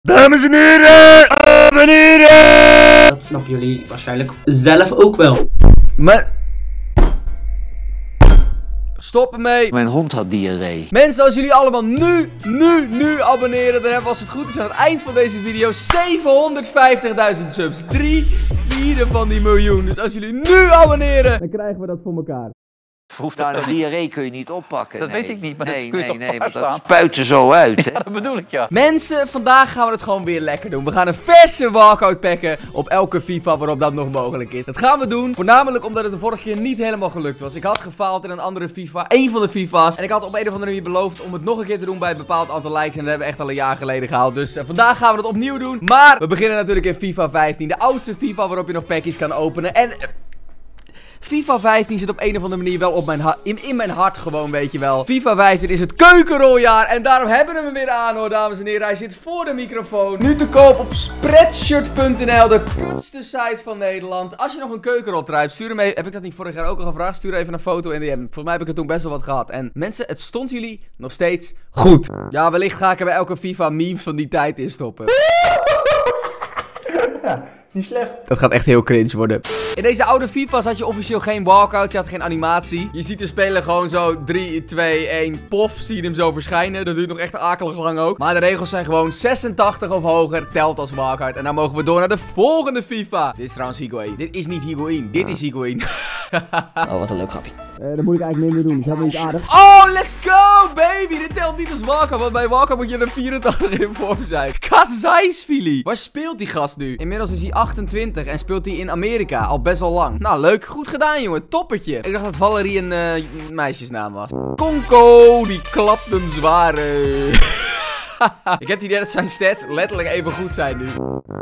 Dames en heren, abonneren! Dat snappen jullie waarschijnlijk zelf ook wel. Maar... Stop ermee. Mijn hond had diarree. Mensen, als jullie allemaal nu abonneren, dan hebben we als het goed is aan het eind van deze video 750.000 subs. 3/4 van die miljoen. Dus als jullie nu abonneren, dan krijgen we dat voor elkaar. Nou, de diarree kun je niet oppakken. Dat weet ik niet, maar dat kun je toch maar vast dat staan? spuit er zo uit, hè? Ja, dat bedoel ik, ja. Mensen, vandaag gaan we het gewoon weer lekker doen. We gaan een verse walkout packen op elke FIFA waarop dat nog mogelijk is. Dat gaan we doen, voornamelijk omdat het de vorige keer niet helemaal gelukt was. Ik had gefaald in een andere FIFA, één van de FIFA's. En ik had op een of andere manier beloofd om het nog een keer te doen bij een bepaald aantal likes. En dat hebben we echt al een jaar geleden gehaald. Dus vandaag gaan we het opnieuw doen. Maar we beginnen natuurlijk in FIFA 15, de oudste FIFA waarop je nog packjes kan openen. En... FIFA 15 zit op een of andere manier wel op mijn in mijn hart gewoon, weet je wel. FIFA 15 is het keukenroljaar en daarom hebben we hem weer aan, hoor, dames en heren. Hij zit voor de microfoon. Nu te koop op Spreadshirt.nl, de kutste site van Nederland. Als je nog een keukenrol truipt, stuur hem even. Heb ik dat niet vorig jaar ook al gevraagd? Stuur even een foto in DM. Volgens mij heb ik het toen best wel wat gehad. En mensen, het stond jullie nog steeds goed. Ja, wellicht ga ik er bij elke FIFA memes van die tijd in stoppen. Niet slecht. Dat gaat echt heel cringe worden. In deze oude FIFA's had je officieel geen walkout, je had geen animatie. Je ziet de speler gewoon zo 3, 2, 1, pof, zie je hem zo verschijnen. Dat duurt nog echt akelig lang ook. Maar de regels zijn gewoon 86 of hoger, telt als walkout. En dan mogen we door naar de volgende FIFA. Dit is trouwens Higuain. Dit is niet Higuain, dit is Higuain. Oh, wat een leuk grapje. Dat moet ik eigenlijk minder doen, dat is helemaal niet aardig. Oh, let's go, baby! Dit telt niet als walkout, want bij walkout moet je er 84 in vorm zijn. Kazijsfili. Waar speelt die gast nu? Inmiddels is hij 28 en speelt hij in Amerika, al best wel lang. Nou, leuk. Goed gedaan, jongen. Toppertje. Ik dacht dat Valerie een meisjesnaam was. Konko, die klapt hem zwaar. Ik heb het idee dat zijn stats letterlijk even goed zijn nu.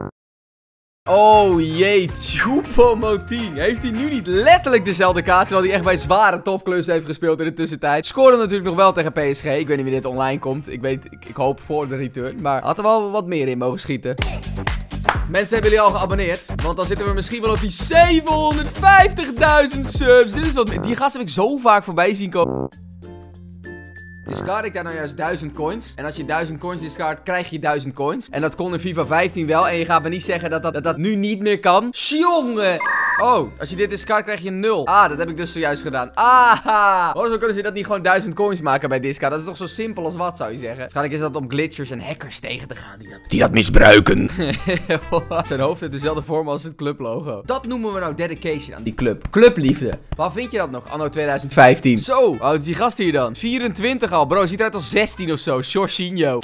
Oh jee, Choupo-Moting. Heeft hij nu niet letterlijk dezelfde kaart, terwijl hij echt bij zware topclubs heeft gespeeld in de tussentijd? Scoorde natuurlijk nog wel tegen PSG. Ik weet niet wie dit online komt. Ik hoop voor de return. Maar had er wel wat meer in mogen schieten. Mensen, hebben jullie al geabonneerd? Want dan zitten we misschien wel op die 750.000 subs. Dit is wat... Die gast heb ik zo vaak voorbij zien komen. Discard ik daar nou juist 1000 coins. En als je 1000 coins discard, krijg je 1000 coins. En dat kon in FIFA 15 wel. En je gaat me niet zeggen dat nu niet meer kan. Jongen! Oh, als je dit discard krijg je 0. Ah, dat heb ik dus zojuist gedaan. Ah! Waarom kunnen ze dat niet gewoon 1000 coins maken bij discard? Dat is toch zo simpel als wat, zou je zeggen? Waarschijnlijk is dat om glitchers en hackers tegen te gaan die dat misbruiken. Zijn hoofd heeft dezelfde vorm als het clublogo. Dat noemen we nou dedication aan die club. Clubliefde. Waar vind je dat nog, anno 2015? Zo, hoe oud is die gast hier dan? 24 al, bro. Ziet eruit als 16 of zo. Jorginho.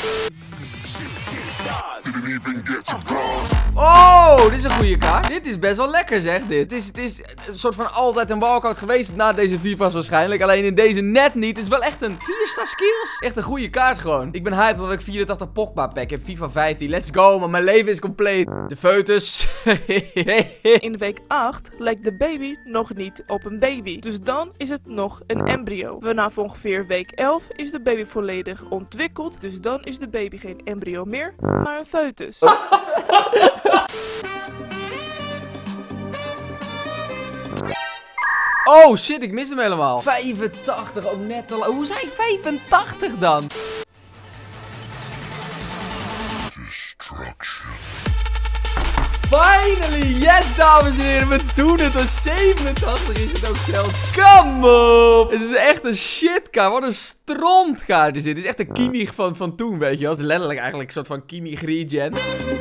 Oh, dit is een goede kaart. Dit is best wel lekker, zeg, dit. Het is een soort van altijd een walkout geweest na deze FIFA's waarschijnlijk. Alleen in deze net niet. Het is wel echt een 4-star skills. Echt een goede kaart gewoon. Ik ben hyped omdat ik 84 Pogba pack heb. FIFA 15. Let's go, man. Mijn leven is compleet. De foetus. In week 8 lijkt de baby nog niet op een baby. Dus dan is het nog een embryo. Vanaf ongeveer week 11 is de baby volledig ontwikkeld. Dus dan is de baby geen embryo meer, maar een foetus. Oh shit, ik mis hem helemaal. 85, ook net te lang. Hoe is hij 85 dan? Finally, yes, dames en heren, we doen het. Een 87 is het ook zelfs. Kom op! Het is echt een shitkaart. Wat een strontkaart is dit. Het is echt een Kimmich van toen, weet je wel. Het is letterlijk eigenlijk een soort van Kimmich regen.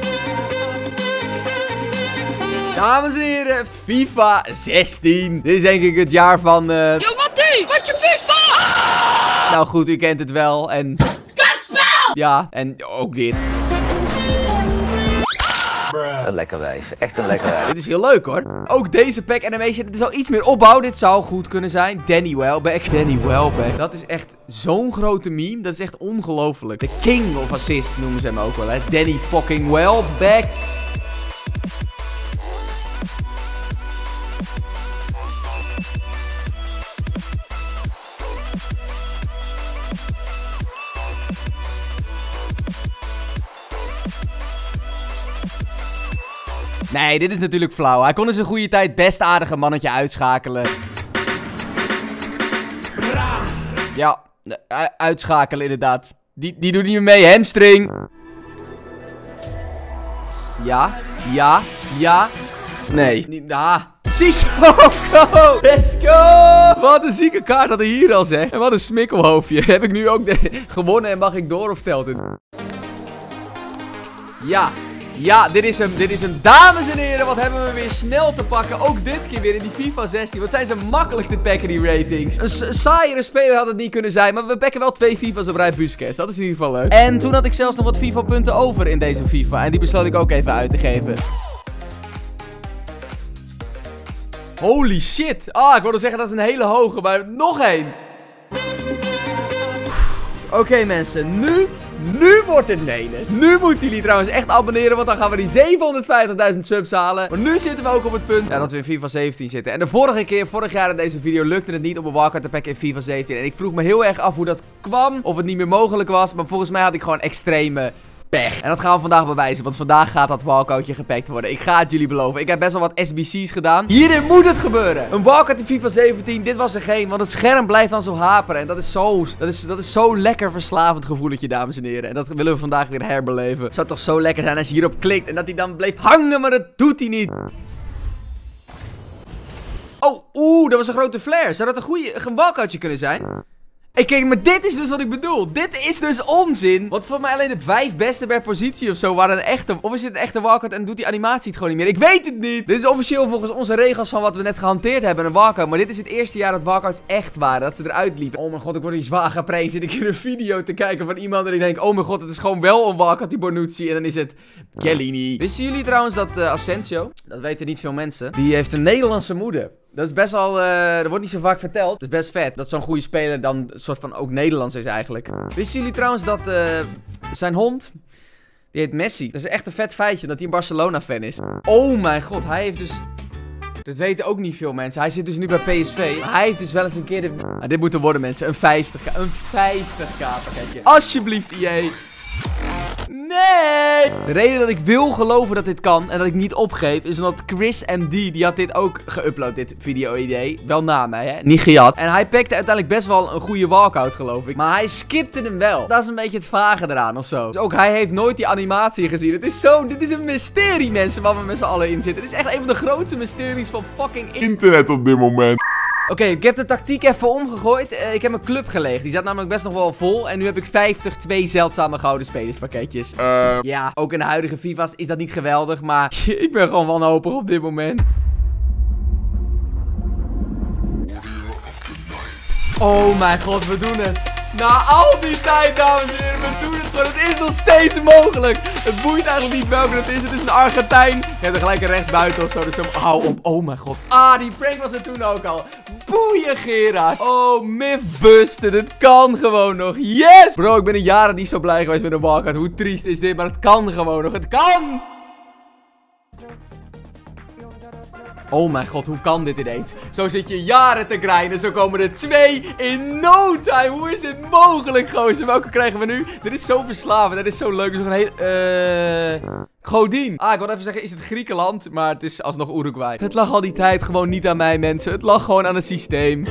Dames en heren, FIFA 16. Dit is denk ik het jaar van... Yo, Mattie, wat je FIFA? Nou goed, u kent het wel. En... Kutspel! Ja, en ook dit. Een lekker wijf. Echt een lekker wijf. Dit is heel leuk, hoor. Ook deze pack animation. Dit is al iets meer opbouw. Dit zou goed kunnen zijn. Danny Welbeck. Danny Welbeck. Dat is echt zo'n grote meme. Dat is echt ongelooflijk. De king of assists noemen ze hem ook wel, hè. Danny fucking Welbeck. Nee, dit is natuurlijk flauw. Hij kon in zijn goede tijd best aardige mannetje uitschakelen. Ja, uitschakelen inderdaad. Die doet niet meer mee, hamstring. Ja. Nee. Sissoko! Let's go! Wat een zieke kaart dat hij hier al zegt. En wat een smikkelhoofdje. Heb ik nu ook gewonnen en mag ik door of telt het? Ja, dit is hem. Dames en heren, wat hebben we weer snel te pakken. Ook dit keer weer in die FIFA 16. Wat zijn ze makkelijk, de packen, die ratings. Een saaiere speler had het niet kunnen zijn. Maar we pakken wel 2 FIFA's op rij Busquets. Dat is in ieder geval leuk. En toen had ik zelfs nog wat FIFA punten over in deze FIFA. En die besloot ik ook even uit te geven. Holy shit. Ik wilde zeggen dat is een hele hoge, maar nog één. Oké, mensen, nu wordt het Nenes. Nu moeten jullie trouwens echt abonneren, want dan gaan we die 750.000 subs halen. Maar nu zitten we ook op het punt dat we in FIFA 17 zitten. En de vorig jaar in deze video lukte het niet om een wildcard te pakken in FIFA 17. En ik vroeg me heel erg af hoe dat kwam, of het niet meer mogelijk was. Maar volgens mij had ik gewoon extreme pech. En dat gaan we vandaag bewijzen, want vandaag gaat dat wildcardje gepakt worden. Ik ga het jullie beloven. Ik heb best wel wat SBC's gedaan. Hierin moet het gebeuren. Een wildcard in FIFA 17, dit was er geen, want het scherm blijft dan zo haperen. En dat is zo lekker verslavend gevoeletje, dames en heren. En dat willen we vandaag weer herbeleven. Het zou toch zo lekker zijn als je hierop klikt en dat hij dan bleef hangen, maar dat doet hij niet. Dat was een grote flare. Zou dat een goede wildcardje kunnen zijn? Kijk, maar dit is dus wat ik bedoel. Dit is dus onzin. Want volgens mij alleen de 5 beste per positie of zo waren een echte. Of is dit een echte wildcard en doet die animatie het gewoon niet meer? Ik weet het niet. Dit is officieel volgens onze regels van wat we net gehanteerd hebben, een wildcard. Maar dit is het eerste jaar dat wildcards echt waren. Dat ze eruit liepen. Oh mijn god, ik word hier zwaar geprezen. Zit ik in een video te kijken van iemand en ik denk, oh mijn god, het is gewoon wel een wildcard, die Bonucci. En dan is het Chiellini. Wisten jullie trouwens dat Asensio, dat weten niet veel mensen, die heeft een Nederlandse moeder. Dat is best wel, dat wordt niet zo vaak verteld. Dat is best vet, dat zo'n goede speler dan een soort van ook Nederlands is eigenlijk. Wisten jullie trouwens dat zijn hond, die heet Messi. Dat is echt een vet feitje, dat hij een Barcelona-fan is. Oh mijn god, hij heeft dus... Dat weten ook niet veel mensen. Hij zit dus nu bij PSV. Maar hij heeft dus wel eens een keer dit moet er worden, mensen. Een 50k. Een 50k pakketje. Alsjeblieft, EA. Nee! De reden dat ik wil geloven dat dit kan en dat ik niet opgeef, is omdat Chris MD, die had dit ook geüpload, dit video-idee. Wel na mij, hè? Niet gejat. En hij pakte uiteindelijk best wel een goede walkout, geloof ik. Maar hij skipte hem wel. Dat is een beetje het vage eraan of zo. Dus ook hij heeft nooit die animatie gezien. Het is zo, dit is een mysterie, mensen, waar we met z'n allen in zitten. Dit is echt een van de grootste mysteries van fucking internet op dit moment. Oké, ik heb de tactiek even omgegooid. Ik heb mijn club geleegd. Die zat namelijk best nog wel vol. En nu heb ik 2 zeldzame gouden spelerspakketjes. Ja, ook in de huidige FIFA's is dat niet geweldig. Maar ik ben gewoon wanhopig op dit moment. Oh mijn god, we doen het. Na al die tijd, dames en heren, we doen het gewoon. Het is nog steeds mogelijk. Het boeit eigenlijk niet welke het is. Het is een Argentijn. Je hebt er gelijk een rechtsbuiten of zo. Dus hou op. Oh mijn god. Die prank was er toen ook al. Boeien, Gerard. Oh, myth busted. Het kan gewoon nog. Yes! Bro, ik ben in jaren niet zo blij geweest met een wildcard. Hoe triest is dit? Maar het kan gewoon nog. Het kan! Oh mijn god, hoe kan dit ineens? Zo zit je jaren te grinden. Zo komen er 2 in no time. Hoe is dit mogelijk, gozer? Welke krijgen we nu? Dit is zo verslavend. Dit is zo leuk. Dit is nog een heel... Godin. Ik wilde even zeggen, is het Griekenland? Maar het is alsnog Uruguay. Het lag al die tijd gewoon niet aan mij, mensen. Het lag gewoon aan het systeem.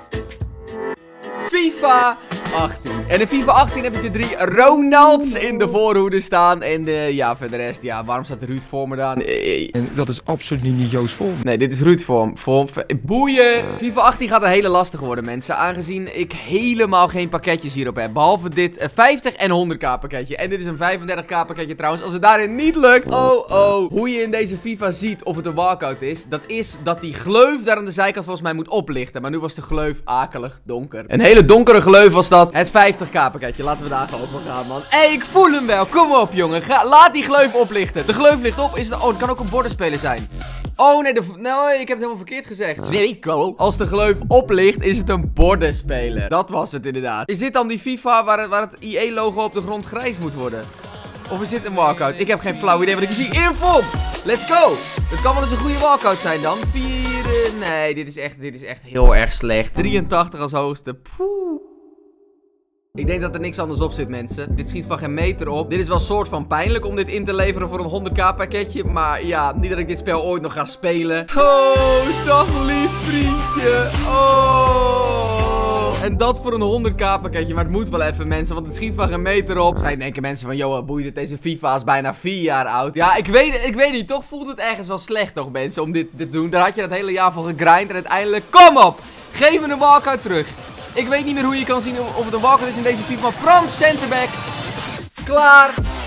FIFA 18. En in FIFA 18 heb ik de 3 Ronalds in de voorhoede staan. En ja, voor de rest, ja, waarom staat Ruud voor me dan? En dat is absoluut niet Joost Vorm. Nee, dit is Ruud vorm. Boeien. FIFA 18 gaat een hele lastige worden, mensen. Aangezien ik helemaal geen pakketjes hierop heb. Behalve dit 50 en 100k pakketje. En dit is een 35k pakketje trouwens. Als het daarin niet lukt. Oh. Hoe je in deze FIFA ziet of het een walkout is dat die gleuf daar aan de zijkant volgens mij moet oplichten. Maar nu was de gleuf akelig donker. Een hele donkere gleuf was dat. Het 50k pakketje. Laten we daar gewoon voor gaan, man. Ik voel hem wel. Kom op, jongen. Laat die gleuf oplichten. De gleuf ligt op. Het kan ook een bordenspeler zijn. Oh, nee. Nee, ik heb het helemaal verkeerd gezegd. Zweko. Als de gleuf oplicht, is het een bordenspeler. Dat was het inderdaad. Is dit dan die FIFA waar het IE-logo op de grond grijs moet worden? Of is dit een walkout? Ik heb geen flauw idee wat ik zie. Info! Let's go! Het kan wel eens een goede walkout zijn dan. 4... Nee, dit is echt heel erg slecht. 83 als hoogste. Poeh. Ik denk dat er niks anders op zit, mensen. Dit schiet van geen meter op. Dit is wel soort van pijnlijk om dit in te leveren voor een 100k pakketje. Maar ja, niet dat ik dit spel ooit nog ga spelen. Oh, dag lief vriendje. Oh. En dat voor een 100k pakketje. Maar het moet wel even, mensen, want het schiet van geen meter op. Waarschijnlijk denken mensen van, joh, boeit het, deze FIFA is bijna 4 jaar oud. Ja, ik weet niet, toch voelt het ergens wel slecht toch, mensen, om dit te doen. Daar had je dat hele jaar voor gegrind en uiteindelijk, kom op! Geef me een walkout terug. Ik weet niet meer hoe je kan zien of het een walkout is in deze FIFA. Frans centerback. Klaar.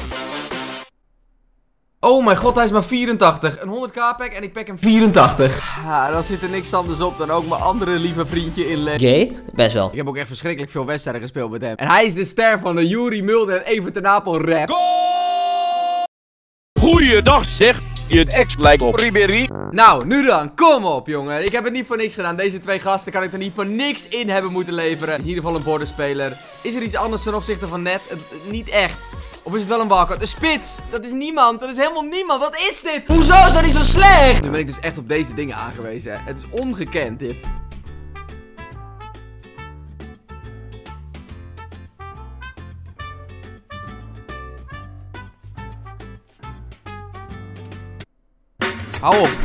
Oh mijn god, hij is maar 84. Een 100k pack en ik pack hem 84. Ja, dan zit er niks anders op dan ook mijn andere lieve vriendje in Leg. Gay? Best wel. Ik heb ook echt verschrikkelijk veel wedstrijden gespeeld met hem. En hij is de ster van de Yuri Mulder en Evert ten Apel rap. Goeiedag zeg. Je ex lijkt op Ribéry. Nou, nu dan. Kom op, jongen. Ik heb het niet voor niks gedaan. Deze twee gasten kan ik er niet voor niks in hebben moeten leveren. In ieder geval een bordenspeler. Is er iets anders ten opzichte van net? Niet echt. Of is het wel een walkout? Een spits! Dat is niemand. Dat is helemaal niemand. Wat is dit? Hoezo is dat niet zo slecht? Nu ben ik dus echt op deze dingen aangewezen. Hè. Het is ongekend, dit. Hou op.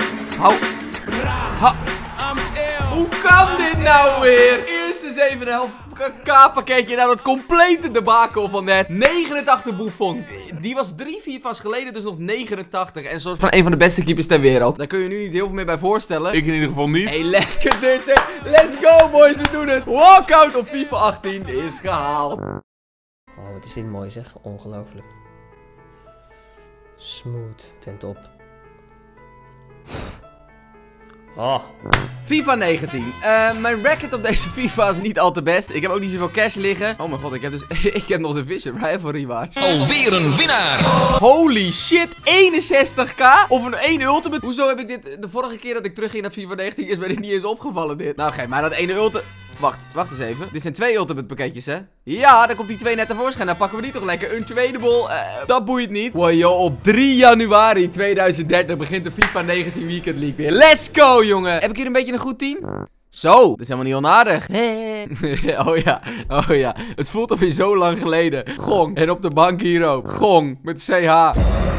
Hoe kan dit nou weer? Eerste 7,5k pakketje. Nou, dat complete debakel van net. 89 Buffon. Die was 3 FIFA's geleden, dus nog 89. En soort van een van de beste keepers ter wereld. Daar kun je nu niet heel veel meer bij voorstellen. Ik in ieder geval niet. Hey, lekker dit zeg. Let's go, boys. We doen het. Walkout op FIFA 18 is gehaald. Oh, wat is dit mooi zeg. Ongelooflijk. Smooth ten top. Oh. FIFA 19. Mijn record op deze FIFA is niet al te best. Ik heb ook niet zoveel cash liggen. Oh mijn god, ik heb nog de Vision Rival Rewards. Alweer een winnaar. Holy shit, 61k? Of een 1 ultimate? Hoezo heb ik dit, de vorige keer dat ik terugging naar FIFA 19 is mij dit niet eens opgevallen dit. Nou geef maar dat 1 ultimate. Wacht eens even. Dit zijn 2 ultimate pakketjes, hè? Ja, dan komt die 2 net tevoorschijn. Dan pakken we die toch lekker. Untradable. Dat boeit niet. Wow, joh. Op 3 januari 2030 begint de FIFA 19 Weekend League weer. Let's go, jongen. Heb ik hier een beetje een goed team? Zo, dat is helemaal niet onaardig. Oh ja. Het voelt alweer zo lang geleden. Gong. En op de bank hier ook. Gong. Met CH.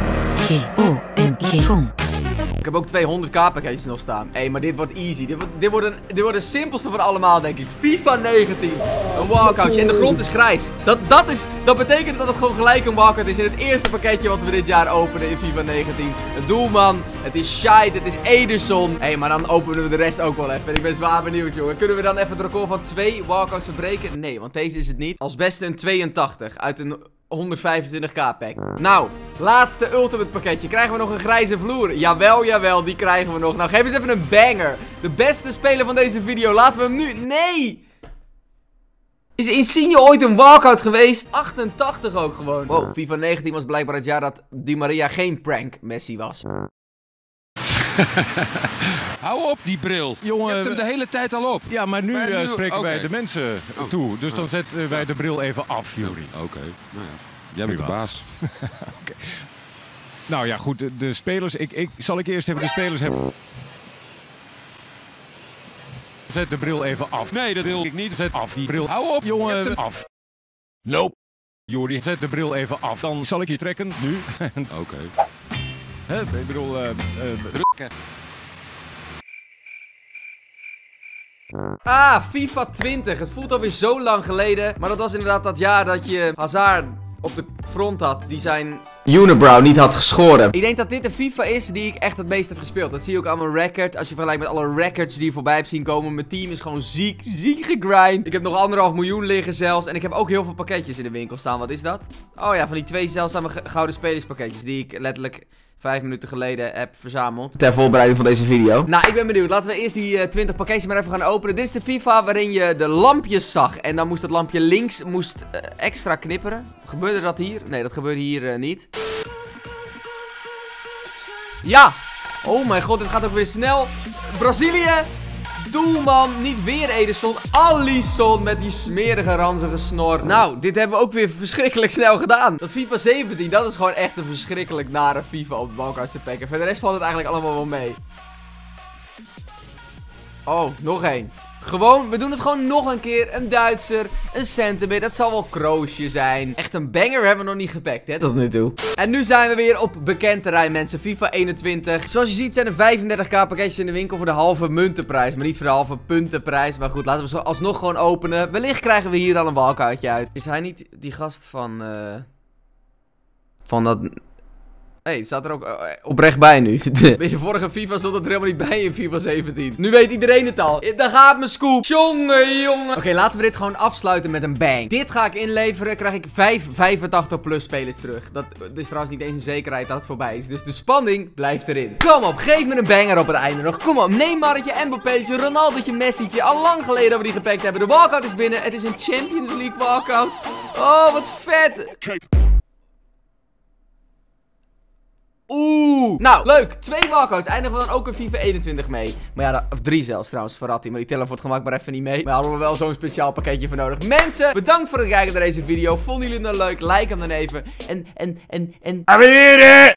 Gong. Ik heb ook 200k pakketjes nog staan. Hé, maar dit wordt easy. Dit wordt de simpelste van allemaal, denk ik. FIFA 19. Een walkoutje. En de grond is grijs. Dat betekent dat het gewoon gelijk een walkout is in het eerste pakketje wat we dit jaar openen in FIFA 19. Een doelman. Het is Shite. Het is Ederson. Hé, maar dan openen we de rest ook wel even. Ik ben zwaar benieuwd, jongen. Kunnen we dan even het record van 2 walkouts verbreken? Nee, want deze is het niet. Als beste een 82 uit een 125k pack. Nou, laatste ultimate pakketje. Krijgen we nog een grijze vloer? Jawel, die krijgen we nog. Nou, geef eens even een banger. De beste speler van deze video. Laten we hem nu... Nee! Is Insigne ooit een walkout geweest? 88 ook gewoon. Wow, FIFA 19 was blijkbaar het jaar dat Di Maria geen prank Messi was. Hou op die bril. Jongen, je hebt hem de hele tijd al op. Ja, maar nu spreken wij de mensen toe. Dus dan zetten wij de bril even af, Juri. Oké. Nou ja. Jij bent de baas. Okay. Nou ja, goed. De spelers. Zal ik eerst even de spelers hebben. Zet de bril even af. Nee, dat wil ik niet. Zet af die bril. Hou op, jongen. Je hebt hem af. Nope. Juri, zet de bril even af. Dan zal ik je trekken. Nu. Oké. Ik bedoel, drukken. Ah, FIFA 20. Het voelt alweer zo lang geleden. Maar dat was inderdaad dat jaar dat je Hazard op de front had. Die zijn unibrow niet had geschoren. Ik denk dat dit de FIFA is die ik echt het meest heb gespeeld. Dat zie je ook aan mijn record. Als je vergelijkt met alle records die je voorbij hebt zien komen. Mijn team is gewoon ziek gegrind. Ik heb nog 1,5 miljoen liggen zelfs. En ik heb ook heel veel pakketjes in de winkel staan. Wat is dat? Oh ja, van die 2 zeldzame gouden spelerspakketjes. Die ik letterlijk 5 minuten geleden heb verzameld. Ter voorbereiding van deze video. Nou, ik ben benieuwd. Laten we eerst die 20 pakketjes maar even gaan openen. Dit is de FIFA waarin je de lampjes zag. En dan moest het lampje links extra knipperen. Gebeurde dat hier? Nee, dat gebeurde hier niet. Ja! Oh mijn god, dit gaat ook weer snel. Brazilië! Doelman, niet weer Ederson. Alisson met die smerige, ranzige snor. Nou, dit hebben we ook weer verschrikkelijk snel gedaan. Dat FIFA 17, dat is gewoon echt een verschrikkelijk nare FIFA op de walkouts te pakken. Voor de rest valt het eigenlijk allemaal wel mee. Oh, nog één. Gewoon, we doen het gewoon nog een keer. Een Duitser, een centimeter. Dat zal wel Kroosje zijn. Echt een banger hebben we nog niet gepakt, hè, tot nu toe. En nu zijn we weer op bekend terrein, mensen. FIFA 21. Zoals je ziet zijn er 35k pakketjes in de winkel voor de halve muntenprijs. Maar niet voor de halve puntenprijs. Maar goed, laten we zo alsnog gewoon openen. Wellicht krijgen we hier dan een walkoutje uit. Is hij niet die gast van... Van dat... Hé, het staat er ook oprecht bij nu. Bij de vorige FIFA stond het er helemaal niet bij in FIFA 17. Nu weet iedereen het al. Daar gaat mijn scoop. Jongen. Oké, laten we dit gewoon afsluiten met een bang. Dit ga ik inleveren. Krijg ik 5 85 plus spelers terug. Dat is trouwens niet eens een zekerheid dat het voorbij is. Dus de spanning blijft erin. Kom op, geef me een banger op het einde nog. Kom op, Neymar'tje, Mbappé'tje, Ronaldo'tje, Messi'tje. Al lang geleden dat we die gepakt hebben. De walkout is binnen. Het is een Champions League walkout. Oh, wat vet. Oeh. Nou, leuk. 2 walkouts. Eindigen we dan ook een FIFA 21 mee. Maar ja, of 3 zelfs trouwens. Verratti. Maar die tellen voor het gemak maar even niet mee. Maar hadden we wel zo'n speciaal pakketje voor nodig. Mensen, bedankt voor het kijken naar deze video. Vonden jullie het nou leuk? Like hem dan even. En... Abonneren!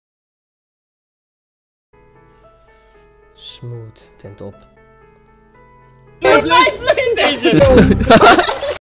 Smooth ten top. PlayStation!